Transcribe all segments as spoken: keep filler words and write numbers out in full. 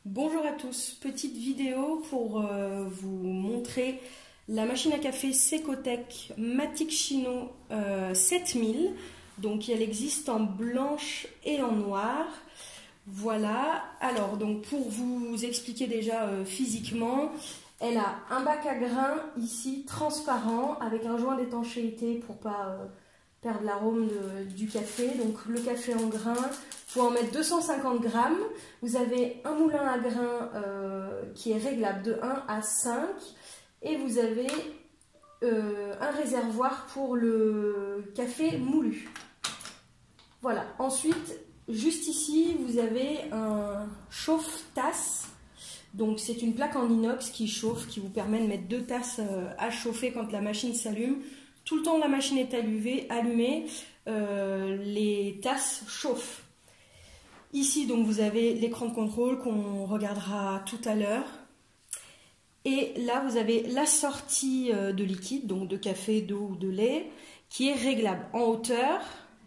Bonjour à tous, petite vidéo pour euh, vous montrer la machine à café Secotech Matic Chino euh, sept mille. Donc elle existe en blanche et en noir. Voilà, alors donc pour vous expliquer déjà euh, physiquement, elle a un bac à grains ici transparent avec un joint d'étanchéité pour pas euh, perdre l'arôme du café. Donc le café en grains, il faut en mettre deux cent cinquante grammes. Vous avez un moulin à grains euh, qui est réglable de un à cinq et vous avez euh, un réservoir pour le café moulu. Voilà, ensuite juste ici vous avez un chauffe-tasse. Donc c'est une plaque en inox qui chauffe, qui vous permet de mettre deux tasses à chauffer quand la machine s'allume. Tout le temps que la machine est allumée, allumée euh, les tasses chauffent. Ici donc vous avez l'écran de contrôle qu'on regardera tout à l'heure. Et là vous avez la sortie de liquide, donc de café, d'eau ou de lait, qui est réglable en hauteur.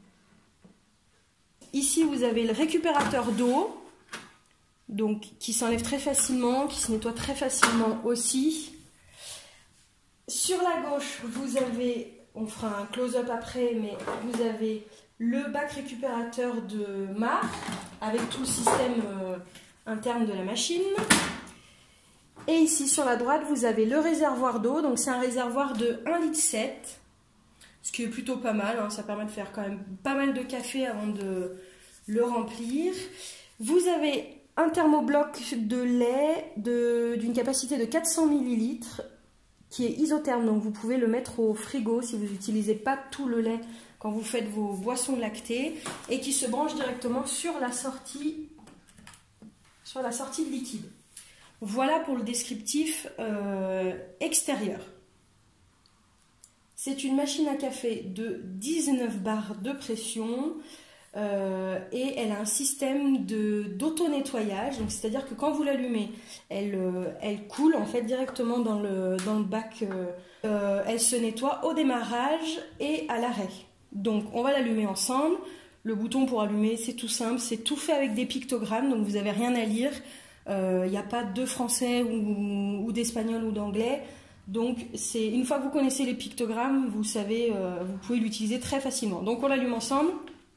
Ici vous avez le récupérateur d'eau, donc qui s'enlève très facilement, qui se nettoie très facilement aussi. Sur la gauche, vous avez, on fera un close-up après, mais vous avez le bac récupérateur de marque avec tout le système euh, interne de la machine. Et ici sur la droite, vous avez le réservoir d'eau, donc c'est un réservoir de un virgule sept litres, ce qui est plutôt pas mal, hein, ça permet de faire quand même pas mal de café avant de le remplir. Vous avez un thermobloc de lait d'une capacité de quatre cents millilitres qui est isotherme, donc vous pouvez le mettre au frigo si vous n'utilisez pas tout le lait quand vous faites vos boissons lactées, et qui se branche directement sur la sortie, sur la sortie de liquide. Voilà pour le descriptif euh, extérieur. C'est une machine à café de dix-neuf bars de pression. Euh, et elle a un système d'auto-nettoyage, donc c'est-à-dire que quand vous l'allumez, elle, euh, elle coule en fait directement dans le, dans le bac, euh, euh, elle se nettoie au démarrage et à l'arrêt. Donc on va l'allumer ensemble. Le bouton pour allumer, c'est tout simple, c'est tout fait avec des pictogrammes, donc vous n'avez rien à lire. Il euh, n'y a pas de français ou, ou d'espagnol ou d'anglais. Donc c'est une fois que vous connaissez les pictogrammes, vous savez, euh, vous pouvez l'utiliser très facilement. Donc on l'allume ensemble.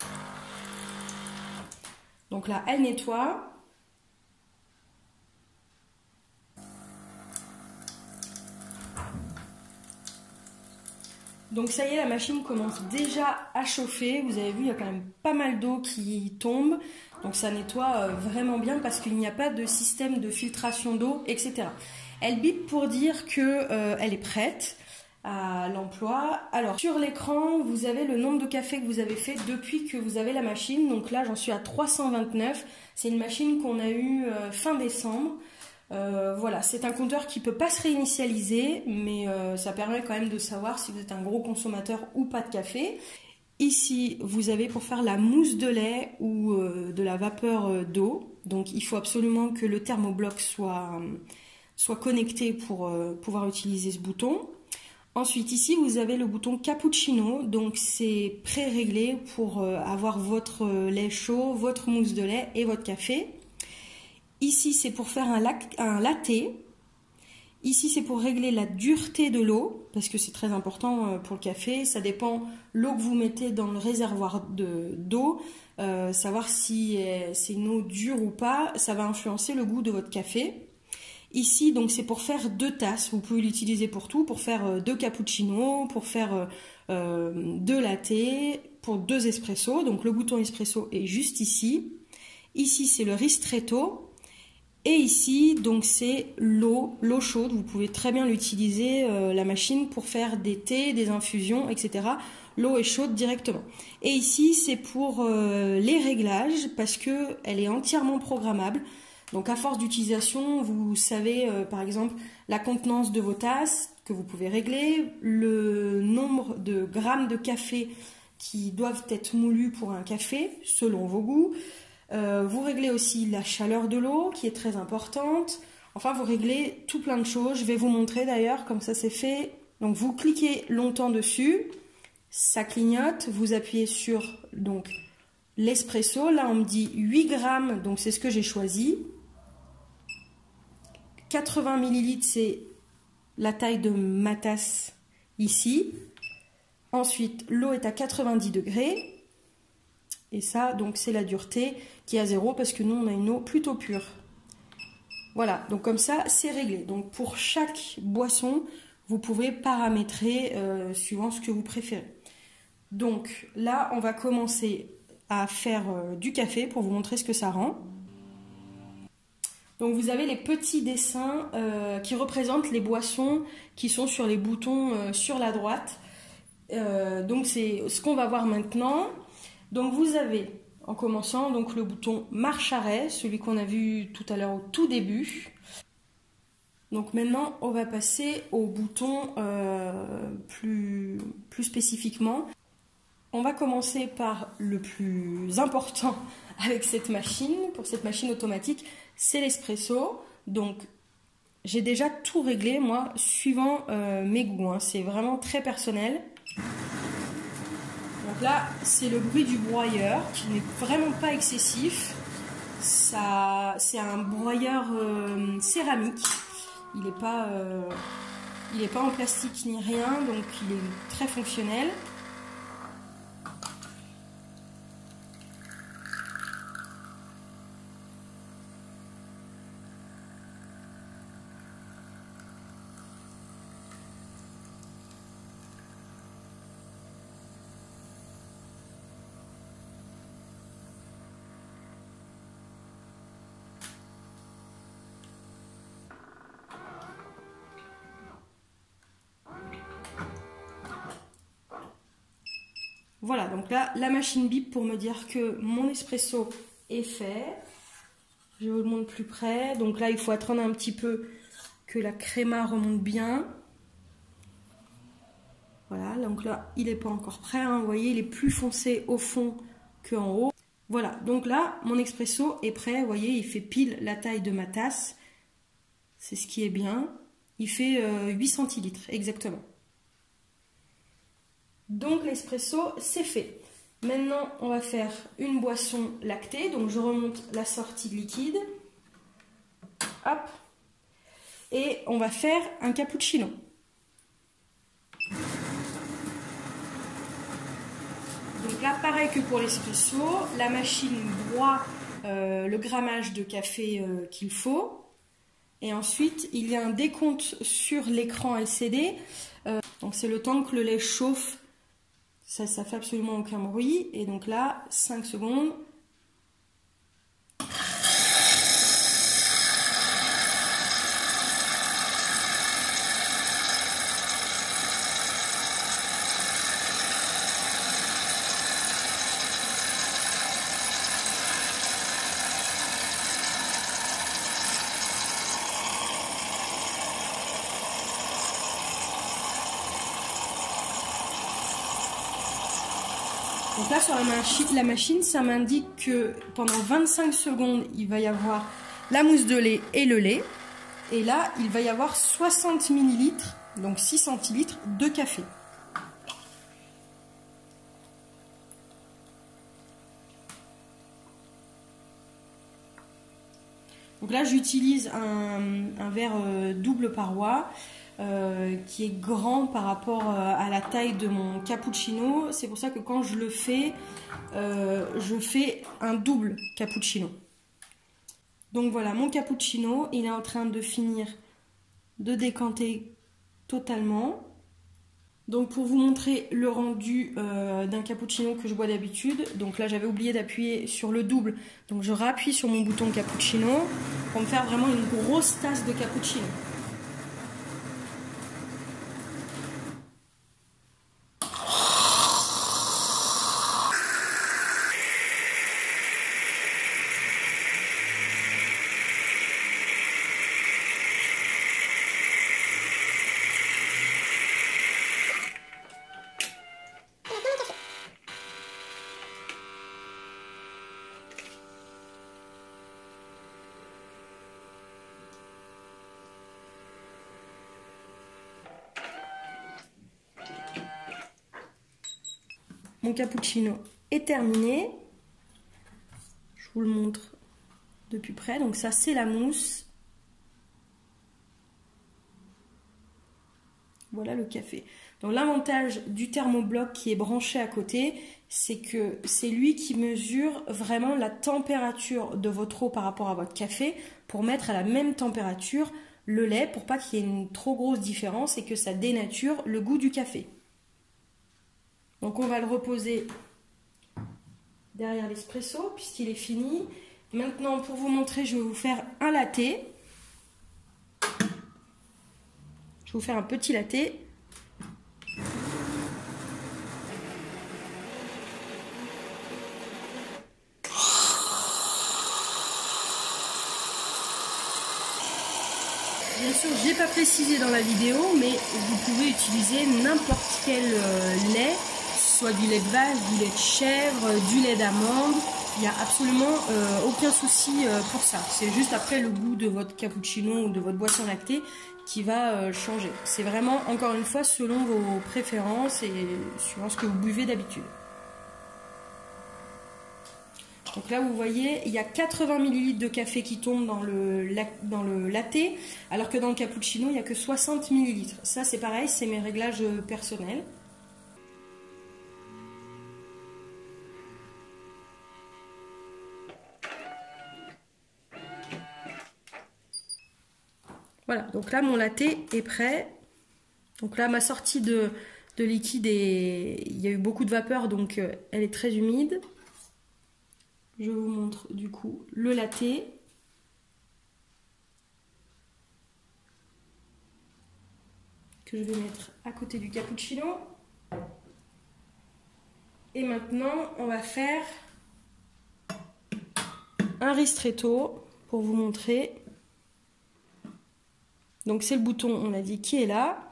Donc là, elle nettoie. Donc ça y est, la machine commence déjà à chauffer. Vous avez vu, il y a quand même pas mal d'eau qui tombe. Donc ça nettoie vraiment bien parce qu'il n'y a pas de système de filtration d'eau, et cetera. Elle bip pour dire qu'elle euh, est prête à l'emploi. Alors sur l'écran, vous avez le nombre de cafés que vous avez fait depuis que vous avez la machine. Donc là, j'en suis à trois cent vingt-neuf. C'est une machine qu'on a eue euh, fin décembre. Euh, voilà, c'est un compteur qui ne peut pas se réinitialiser, mais euh, ça permet quand même de savoir si vous êtes un gros consommateur ou pas de café. Ici, vous avez pour faire la mousse de lait ou euh, de la vapeur euh, d'eau. Donc il faut absolument que le thermobloc soit, euh, soit connecté pour euh, pouvoir utiliser ce bouton. Ensuite, ici, vous avez le bouton cappuccino, donc c'est pré-réglé pour avoir votre lait chaud, votre mousse de lait et votre café. Ici, c'est pour faire un, lac, un latte. Ici, c'est pour régler la dureté de l'eau, parce que c'est très important pour le café. Ça dépend l'eau que vous mettez dans le réservoir d'eau, euh, savoir si c'est une eau dure ou pas, ça va influencer le goût de votre café. Ici, donc c'est pour faire deux tasses. Vous pouvez l'utiliser pour tout, pour faire deux cappuccinos, pour faire euh, deux latte, pour deux espressos. Donc le bouton espresso est juste ici. Ici, c'est le ristretto. Et ici, donc c'est l'eau, l'eau chaude. Vous pouvez très bien l'utiliser, euh, la machine, pour faire des thés, des infusions, et cetera. L'eau est chaude directement. Et ici, c'est pour euh, les réglages, parce qu'elle est entièrement programmable. Donc à force d'utilisation, vous savez euh, par exemple la contenance de vos tasses que vous pouvez régler, le nombre de grammes de café qui doivent être moulus pour un café selon vos goûts. Euh, vous réglez aussi la chaleur de l'eau qui est très importante. Enfin, vous réglez tout plein de choses. Je vais vous montrer d'ailleurs comme ça c'est fait. Donc vous cliquez longtemps dessus, ça clignote, vous appuyez sur donc l'espresso. Là on me dit huit grammes, donc c'est ce que j'ai choisi. quatre-vingts millilitres, c'est la taille de ma tasse ici. Ensuite, l'eau est à quatre-vingt-dix degrés. Et ça, donc, c'est la dureté qui est à zéro parce que nous, on a une eau plutôt pure. Voilà, donc comme ça, c'est réglé. Donc, pour chaque boisson, vous pouvez paramétrer euh, suivant ce que vous préférez. Donc, là, on va commencer à faire euh, du café pour vous montrer ce que ça rend. Donc, vous avez les petits dessins euh, qui représentent les boissons qui sont sur les boutons euh, sur la droite. Euh, donc c'est ce qu'on va voir maintenant. Donc vous avez en commençant donc le bouton marche arrêt, celui qu'on a vu tout à l'heure au tout début. Donc maintenant on va passer au bouton euh, plus, plus spécifiquement. On va commencer par le plus important avec cette machine, pour cette machine automatique, c'est l'espresso. Donc j'ai déjà tout réglé moi suivant euh, mes goûts, hein. C'est vraiment très personnel. Donc là, c'est le bruit du broyeur qui n'est vraiment pas excessif. Ça, c'est un broyeur euh, céramique. Il n'est pas, euh, il n'est pas en plastique ni rien, donc il est très fonctionnel. Voilà, donc là, la machine bip pour me dire que mon espresso est fait. Je vous le montre plus près. Donc là, il faut attendre un petit peu que la créma remonte bien. Voilà, donc là, il n'est pas encore prêt, hein. Vous voyez, il est plus foncé au fond qu'en haut. Voilà, donc là, mon espresso est prêt. Vous voyez, il fait pile la taille de ma tasse. C'est ce qui est bien. Il fait euh, huit centilitres, exactement. Donc l'espresso, c'est fait. Maintenant, on va faire une boisson lactée. Donc je remonte la sortie de liquide. Hop. Et on va faire un cappuccino. Donc là, pareil que pour l'espresso, la machine broie euh, le grammage de café euh, qu'il faut. Et ensuite, il y a un décompte sur l'écran L C D. Euh, donc c'est le temps que le lait chauffe. Ça, ça fait absolument aucun bruit. Et donc là, cinq secondes. Donc là, sur la, machi la machine, ça m'indique que pendant vingt-cinq secondes, il va y avoir la mousse de lait et le lait. Et là, il va y avoir soixante millilitres, donc six centilitres de café. Donc là, j'utilise un, un verre euh, double paroi. Euh, qui est grand par rapport euh, à la taille de mon cappuccino. C'est pour ça que quand je le fais, euh, je fais un double cappuccino. Donc voilà, mon cappuccino, il est en train de finir de décanter totalement. Donc pour vous montrer le rendu euh, d'un cappuccino que je bois d'habitude, donc là j'avais oublié d'appuyer sur le double, donc je rappuie sur mon bouton cappuccino pour me faire vraiment une grosse tasse de cappuccino. Mon cappuccino est terminé. Je vous le montre de plus près. Donc ça, c'est la mousse. Voilà le café. Donc l'avantage du thermobloc qui est branché à côté, c'est que c'est lui qui mesure vraiment la température de votre eau par rapport à votre café pour mettre à la même température le lait pour pas qu'il y ait une trop grosse différence et que ça dénature le goût du café. Donc on va le reposer derrière l'espresso puisqu'il est fini. Maintenant pour vous montrer, je vais vous faire un latte. Je vais vous faire un petit latte. Bien sûr, je n'ai pas précisé dans la vidéo, mais vous pouvez utiliser n'importe quel lait, soit du lait de vache, du lait de chèvre, du lait d'amande. Il n'y a absolument euh, aucun souci euh, pour ça. C'est juste après le goût de votre cappuccino ou de votre boisson lactée qui va euh, changer. C'est vraiment, encore une fois, selon vos préférences et suivant ce que vous buvez d'habitude. Donc là, vous voyez, il y a quatre-vingts millilitres de café qui tombent dans le, dans le latte, alors que dans le cappuccino, il n'y a que soixante millilitres. Ça, c'est pareil, c'est mes réglages personnels. Voilà, donc là, mon latte est prêt. Donc là, ma sortie de, de liquide, est, il y a eu beaucoup de vapeur, donc euh, elle est très humide. Je vous montre du coup le latte. Que je vais mettre à côté du cappuccino. Et maintenant, on va faire un ristretto pour vous montrer. Donc c'est le bouton, on a dit, qui est là.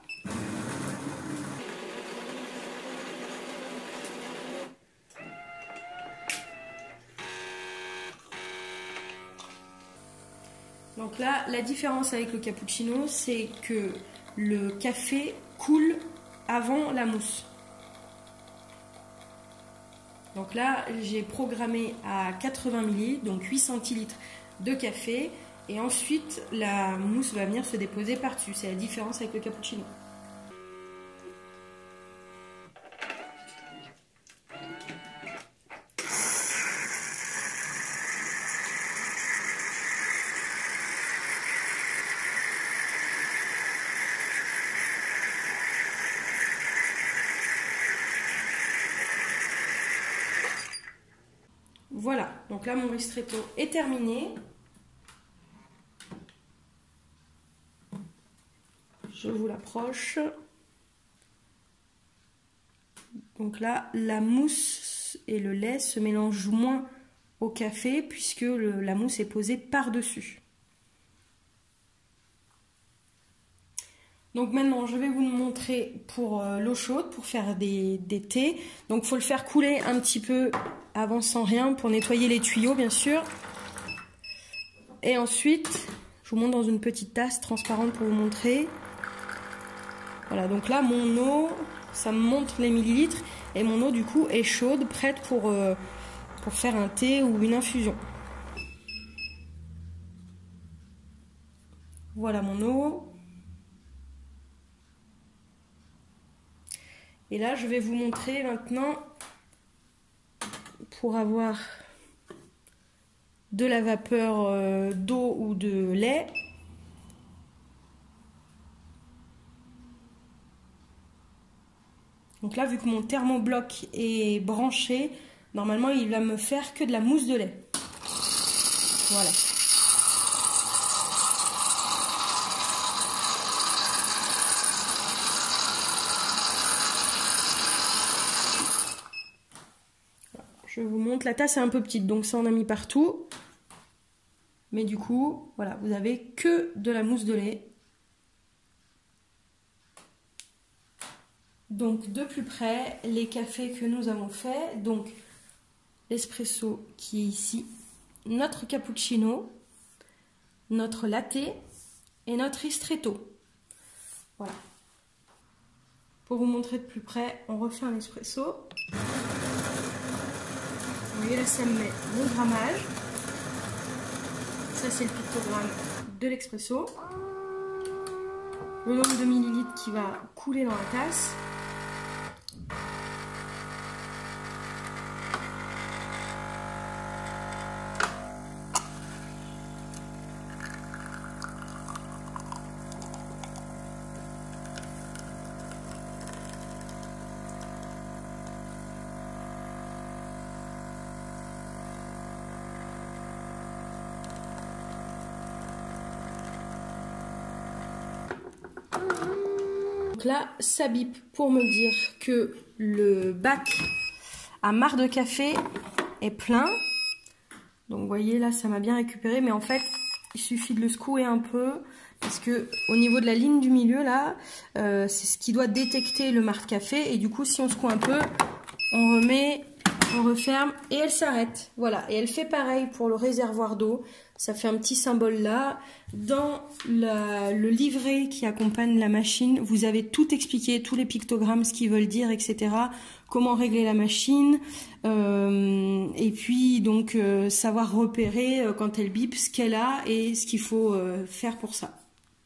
Donc là, la différence avec le cappuccino, c'est que le café coule avant la mousse. Donc là, j'ai programmé à quatre-vingts millilitres, donc huit centilitres de café. Et ensuite, la mousse va venir se déposer par-dessus. C'est la différence avec le cappuccino. Voilà, donc là mon ristretto est terminé. Je vous l'approche. Donc là, la mousse et le lait se mélangent moins au café puisque le, la mousse est posée par-dessus. Donc maintenant, je vais vous le montrer pour euh, l'eau chaude, pour faire des, des thés. Donc il faut le faire couler un petit peu avant sans rien pour nettoyer les tuyaux, bien sûr. Et ensuite, je vous montre dans une petite tasse transparente pour vous montrer. Voilà, donc là, mon eau, ça me montre les millilitres. Et mon eau, du coup, est chaude, prête pour, euh, pour faire un thé ou une infusion. Voilà mon eau. Et là, je vais vous montrer maintenant, pour avoir de la vapeur euh, d'eau ou de lait. Donc là, vu que mon thermobloc est branché, normalement, il va me faire que de la mousse de lait. Voilà. Je vous montre, la tasse est un peu petite, donc ça on a mis partout. Mais du coup, voilà, vous avez que de la mousse de lait. Donc de plus près, les cafés que nous avons faits, donc l'espresso qui est ici, notre cappuccino, notre latte et notre ristretto. Voilà. Pour vous montrer de plus près, on refait un espresso. Vous voyez là, ça me met mon grammage. Ça c'est le pictogramme de l'expresso. le nombre de millilitres qui va couler dans la tasse. Donc là, ça bip pour me dire que le bac à marc de café est plein. Donc vous voyez là, ça m'a bien récupéré, mais en fait, il suffit de le secouer un peu parce que au niveau de la ligne du milieu là, euh, c'est ce qui doit détecter le marc de café. Et du coup, si on secoue un peu, on remet, on referme et elle s'arrête. Voilà, et elle fait pareil pour le réservoir d'eau. Ça fait un petit symbole là. Dans la, le livret qui accompagne la machine, vous avez tout expliqué, tous les pictogrammes, ce qu'ils veulent dire, et cetera. Comment régler la machine. Euh, et puis, donc, euh, savoir repérer euh, quand elle bip ce qu'elle a et ce qu'il faut euh, faire pour ça.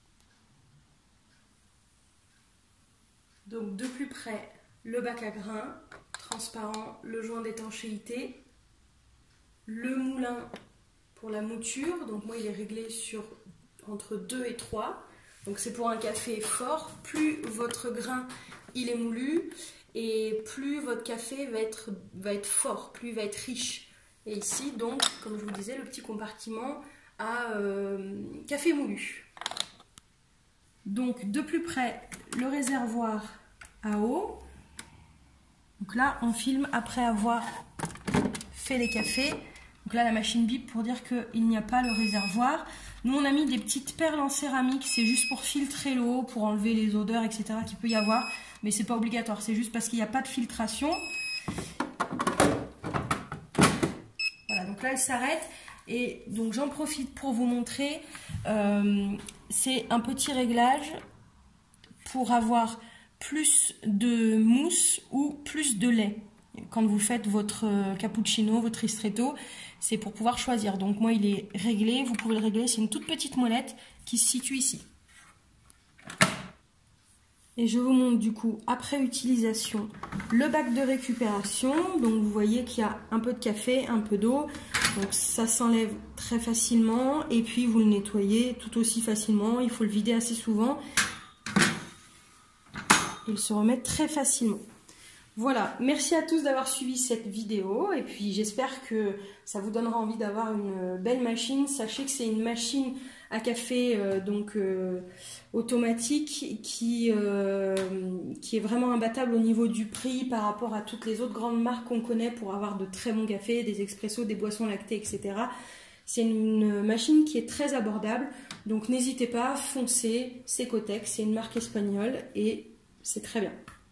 Donc, de plus près, le bac à grains, transparent, le joint d'étanchéité, le moulin pour la mouture, donc moi il est réglé sur entre deux et trois, donc c'est pour un café fort. Plus votre grain il est moulu et plus votre café va être, va être fort, plus il va être riche. Et ici donc, comme je vous disais, le petit compartiment à euh, café moulu. Donc de plus près, le réservoir à eau. Donc là on filme après avoir fait les cafés. Donc là, la machine bip pour dire qu'il n'y a pas le réservoir. Nous, on a mis des petites perles en céramique. C'est juste pour filtrer l'eau, pour enlever les odeurs, et cetera qu'il peut y avoir. Mais c'est pas obligatoire. C'est juste parce qu'il n'y a pas de filtration. Voilà, donc là, elle s'arrête. Et donc, j'en profite pour vous montrer. Euh, c'est un petit réglage pour avoir plus de mousse ou plus de lait. Quand vous faites votre cappuccino, votre ristretto, c'est pour pouvoir choisir. Donc moi, il est réglé, vous pouvez le régler. C'est une toute petite molette qui se situe ici. Et je vous montre du coup, après utilisation, le bac de récupération. Donc vous voyez qu'il y a un peu de café, un peu d'eau. Donc ça s'enlève très facilement. Et puis vous le nettoyez tout aussi facilement. Il faut le vider assez souvent. Il se remet très facilement. Voilà, merci à tous d'avoir suivi cette vidéo et puis j'espère que ça vous donnera envie d'avoir une belle machine. Sachez que c'est une machine à café euh, donc euh, automatique qui, euh, qui est vraiment imbattable au niveau du prix par rapport à toutes les autres grandes marques qu'on connaît pour avoir de très bons cafés, des expressos, des boissons lactées, et cetera. C'est une machine qui est très abordable, donc n'hésitez pas, foncez, c'est Cotech, c'est une marque espagnole et c'est très bien.